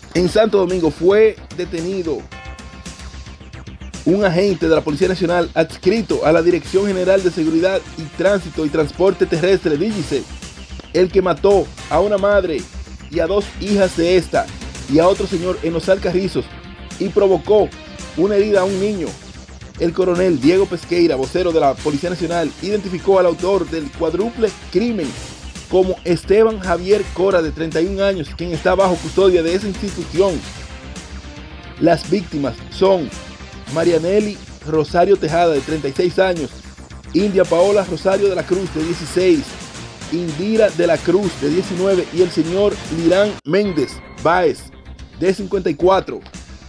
En Santo Domingo fue detenido un agente de la Policía Nacional adscrito a la Dirección General de Seguridad y Tránsito y Transporte Terrestre, DGCET, el que mató a una madre y a dos hijas de esta y a otro señor en los Alcarrizos y provocó una herida a un niño. El coronel Diego Pesqueira, vocero de la Policía Nacional, identificó al autor del cuádruple crimen como Esteban Javier Cora, de 31 años, quien está bajo custodia de esa institución. Las víctimas son Marianely Rosario Tejada, de 36 años, India Paola Rosario de la Cruz, de 16, Indira de la Cruz, de 19, y el señor Lirán Méndez Báez, de 54.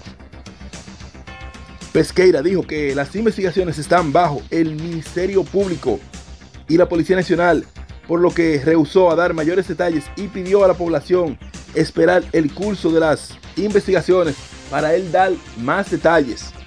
Pesqueira dijo que las investigaciones están bajo el Ministerio Público y la Policía Nacional, por lo que rehusó a dar mayores detalles y pidió a la población esperar el curso de las investigaciones para él dar más detalles.